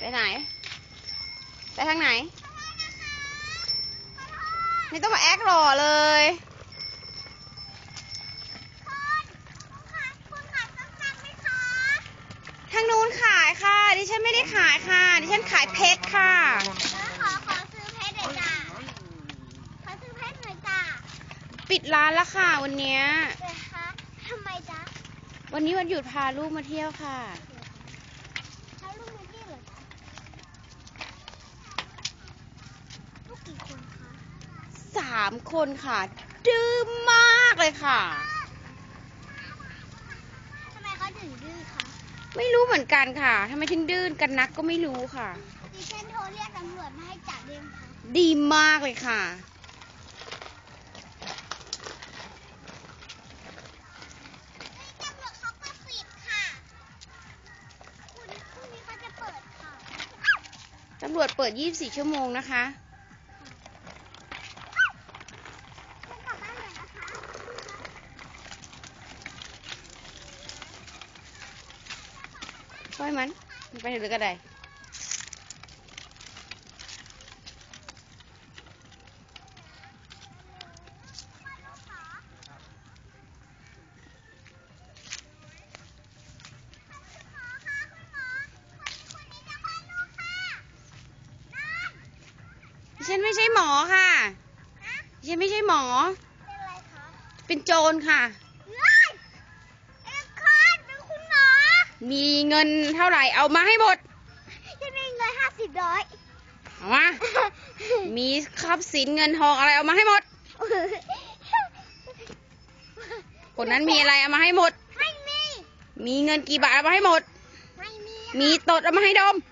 ไหนไปทางไหนไม่ต้องมาแอคหล่อเลยทางนู้นขายค่ะดิฉันไม่ได้ขายค่ะดิฉันขายเพชรค่ะขอซื้อเพชรหน่อยจ้าขอซื้อเพชรหน่อยจ้าปิดร้านแล้วค่ะวันนี้ทำไมจ๊ะวันนี้วันหยุดพาลูกมาเที่ยวค่ะพาลูกมาเที่ยวเหรอจ๊ะลูกกี่คนคะ 3 คนค่ะดื้อมากเลยค่ะทำไมเขาถึงดื้อคะไม่รู้เหมือนกันค่ะทำไมถึงดื้อกันนักก็ไม่รู้ค่ะดิฉันโทรเรียกตำรวจมาให้จับเองค่ะดีมากเลยค่ะตำรวจเขาก็ปิดค่ะพรุ่งนี้เขาจะเปิดค่ะตำรวจเปิด24 ชั่วโมงนะคะกลับบ้านเลยนะคะปล่อยมันไปถึงก็ได้ฉันไม่ใช่หมอค่ะฉันไม่ใช่หมอเป็นอะไรคะเป็นโจรค่ะเป็นคุณหมอมีเงินเท่าไหร่เอามาให้หมดฉันมีเงิน50 เอามามีทรัพย์สินเงินทองอะไรเอามาให้หมดคนนั้นมีอะไรเอามาให้หมดไม่มีเงินกี่บาทเอามาให้หมดไม่มีตดเอามาให้ดม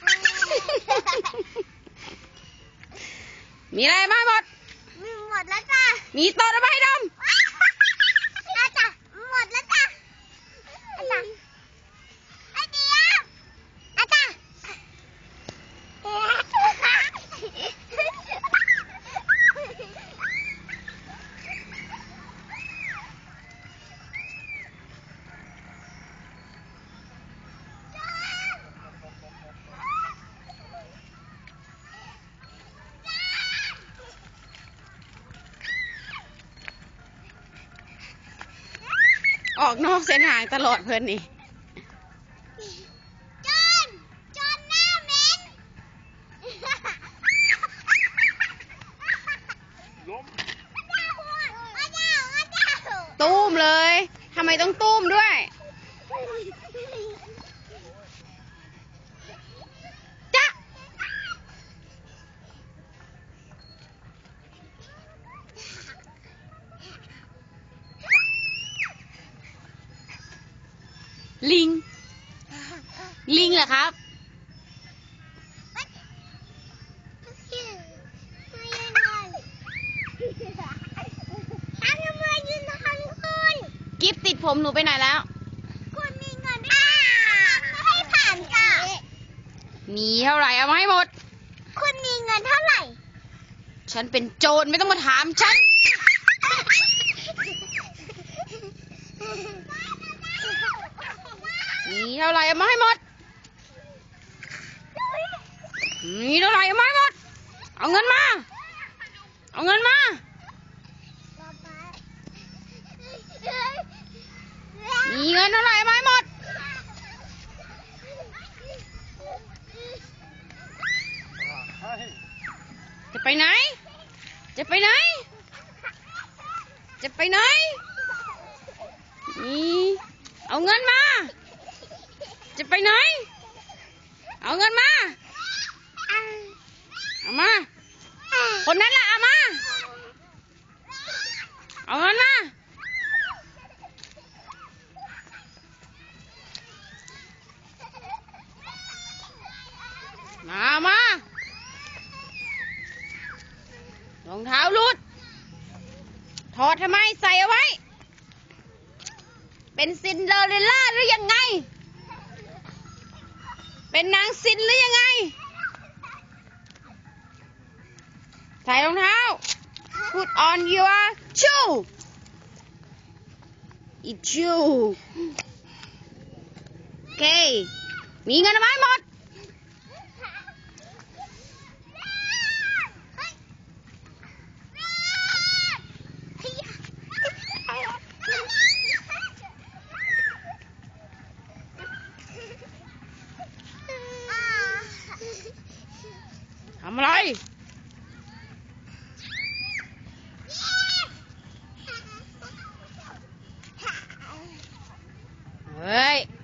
มีอะไรมาหมดหมดแล้วจ้ะมีตดเอามาให้ดมแล้วจ้ะหมดแล้วจ้ะจ้ะไอเดียจ้ะออกนอกเส้นทางตลอดเพื่อนนี่จนหน้าเหม็นตุ้มเลยทำไมต้องตุ้มด้วยจ๊ะลิงเหรอครับกิฟติดผมหนูไปไหนแล้วคุณมีเงินไม่ให้ผ่านจ้ะมีเท่าไหร่เอามาให้หมดคุณมีเงินเท่าไหร่ฉันเป็นโจรไม่ต้องมาถามฉันมีเท่าไหร่เอามาให้หมดมีเท่าไหร่เอามาให้หมดเอาเงินมามีเงินเท่าไหร่เอามาให้หมดจะไปไหนนี่เอาเงินมาจะไปไหนเอาเงินมาเอามาคนนั้นล่ะเอามาเอาเงินมารองเท้าหลุดถอดทำไมใส่เอาไว้เป็นซินเดอเรลล่าหรือยังไงเป็นนางซินหรือยังไงใส่รองเท้า put on your shoe it's shoe โอเคมีเงินเอาไว้หมดทำอะไรเฮ้ย